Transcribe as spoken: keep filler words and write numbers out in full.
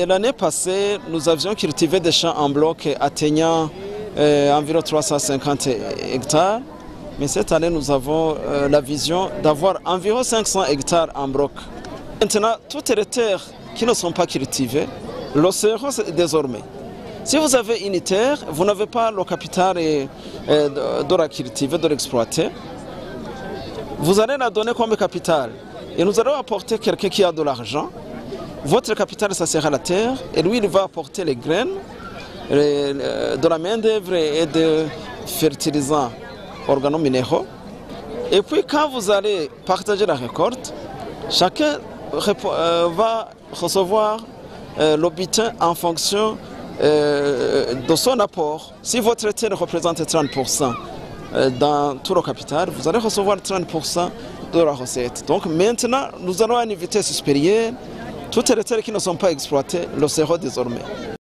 l'année passée, nous avions cultivé des champs en bloc atteignant euh, environ trois cent cinquante hectares. Mais cette année, nous avons euh, la vision d'avoir environ cinq cents hectares en bloc. Maintenant, toutes les terres qui ne sont pas cultivées, le seront désormais. Si vous avez une terre, vous n'avez pas le capital et, et de la cultiver, de l'exploiter, vous allez la donner comme capital. Et nous allons apporter quelqu'un qui a de l'argent. Votre capital, ça sera la terre. Et lui, il va apporter les graines, les, de la main-d'œuvre et des fertilisants organominéraux. Et puis, quand vous allez partager la récolte, chacun va recevoir le butin en fonction de son apport. Si votre terre représente trente pour cent dans tout le capital, vous allez recevoir trente pour cent de la recette. Donc maintenant, nous allons à une vitesse supérieure. Toutes les terres qui ne sont pas exploitées le seront désormais.